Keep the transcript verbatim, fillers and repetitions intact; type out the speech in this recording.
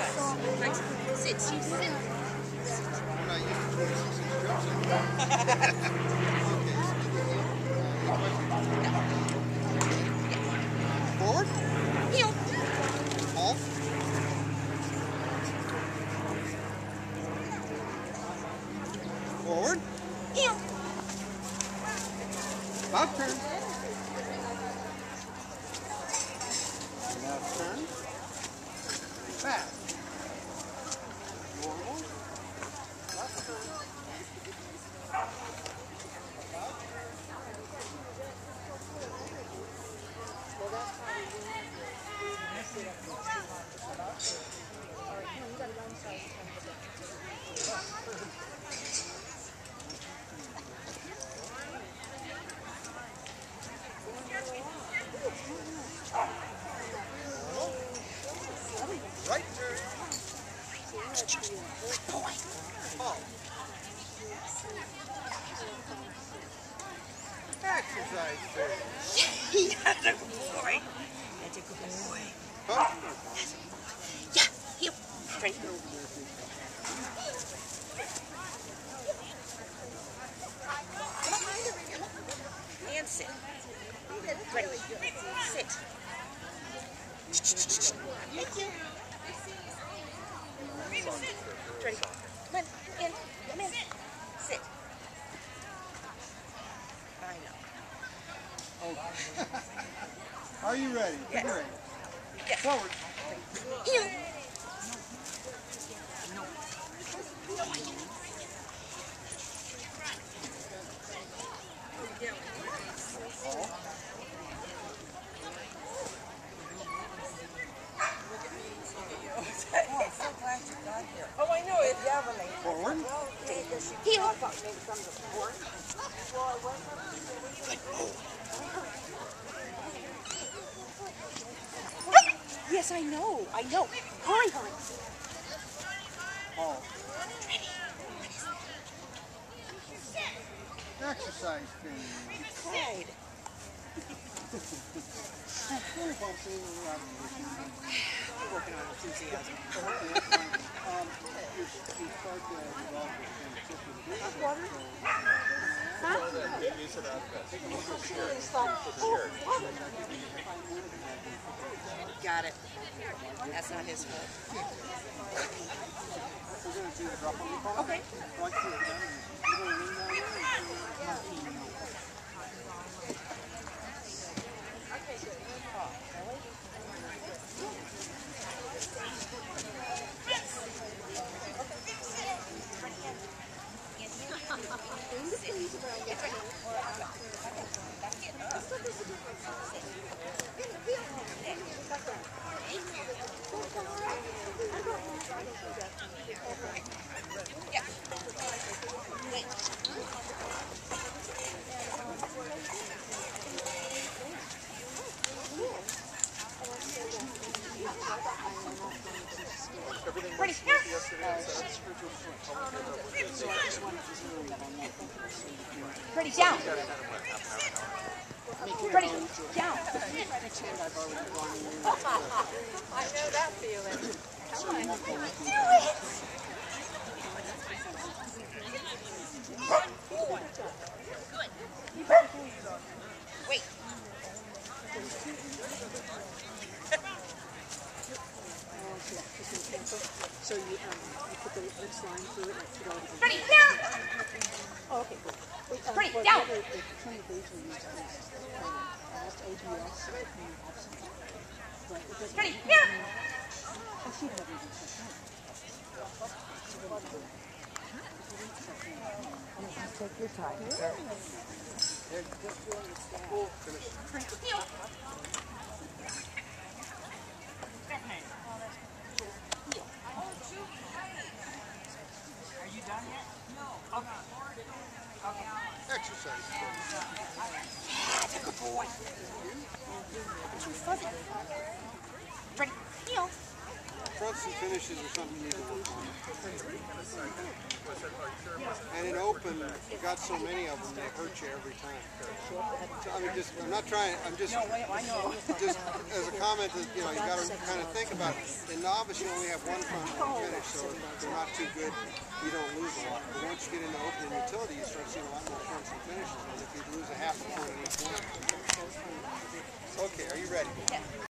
Sit. Sit. I'm not used to twenty-six inch strips anymore. Forward. Heel. Halt. Forward. Heel. About turn. Left turn. Back. Normal. Left turn. Right turn. Boy. Oh. Exercise turn. That's a good boy. That's a good boy. Huh? Yeah. Heel. Straight. And sit. Ready. Sit. Thank you. Ready. Come in. In. Come in. Sit. I know. Oh. Are you ready? Yes. You're ready. Yes. Forward. Heel. Oh, I know it. Yeah, when they Forward. Heel. Yes, I know. I know. Hurry, hurry. Halt. Exercise turn. Cried. Sorry if I'm saying a lot of We're working on enthusiasm. Um, you, you start to develop this thing. Water? Huh? Got it. That's not his fault. We're going to do the drop on the ball. Okay. Like to it, you're going to lean down there and Ready, here. Ready, down. Ready, down. I know that feeling. Come on. Do it. Wait. So you, um, you put the next line through it and put all the... Ready, here. Oh, okay, cool. Wait, um, Ready, well, down. The, the training they usually use is um, almost A B S and option. But it doesn't... Ready, here. I see that even checked out. Take your time. Heel. exercise. That's a good boy. Too fuzzy. Ready, heel. Front. fronts and finishes are something you need to work on. And in open, you got so many of them, they hurt you every time. So, I mean, just, I'm not trying, I'm just, just as a comment that, you know, you got to kind of think about it. In novice, you only have one front and one finish, so they're not too good. You don't lose a lot. But once you get into open and utility, you start seeing a lot more fronts and finishes. And if you lose a half a point in each one. Okay, are you ready? Yeah.